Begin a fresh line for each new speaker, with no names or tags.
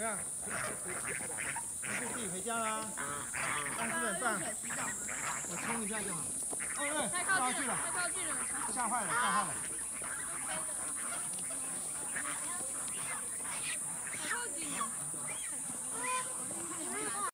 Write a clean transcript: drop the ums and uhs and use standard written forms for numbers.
样？你自己回家啦。3点半。我冲一下就好。哦，对，太靠近了，太靠近了，吓坏了，吓坏了。